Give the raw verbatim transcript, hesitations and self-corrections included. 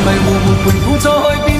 迷糊，没盤估錯去變。